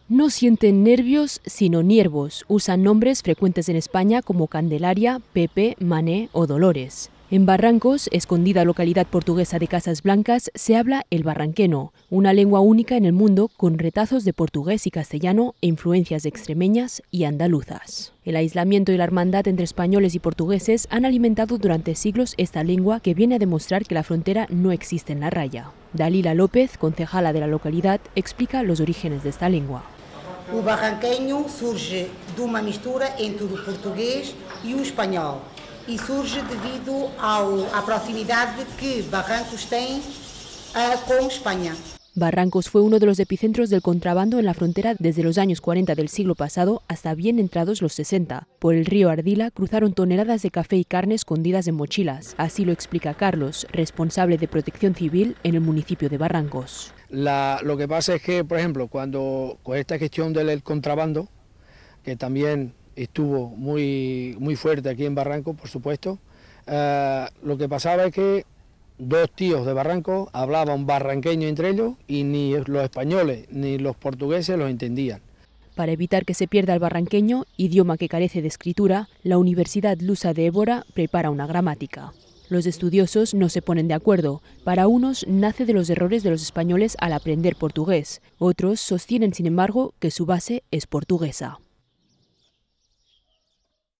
No sienten nervios, sino niervos. Usan nombres frecuentes en España como Candelaria, Pepe, Mané o Dolores. En Barrancos, escondida localidad portuguesa de Casas Blancas, se habla el barranqueno, una lengua única en el mundo con retazos de portugués y castellano e influencias extremeñas y andaluzas. El aislamiento y la hermandad entre españoles y portugueses han alimentado durante siglos esta lengua que viene a demostrar que la frontera no existe en la raya. Dalila López, concejala de la localidad, explica los orígenes de esta lengua. O barranqueño surge de una mistura entre o portugués y o español e surge devido à proximidade que Barrancos tem con España. Barrancos fue uno de los epicentros del contrabando en la frontera desde los años 40 del siglo pasado hasta bien entrados los 60. Por el río Ardila cruzaron toneladas de café y carne escondidas en mochilas. Así lo explica Carlos, responsable de Protección Civil en el municipio de Barrancos. Lo que pasa es que, por ejemplo, cuando con esta cuestión del contrabando, que también estuvo muy fuerte aquí en Barrancos, por supuesto, lo que pasaba es que dos tíos de Barrancos hablaban barranqueño entre ellos y ni los españoles ni los portugueses los entendían. Para evitar que se pierda el barranqueño, idioma que carece de escritura, la Universidad Lusa de Évora prepara una gramática. Los estudiosos no se ponen de acuerdo. Para unos nace de los errores de los españoles al aprender portugués. Otros sostienen, sin embargo, que su base es portuguesa.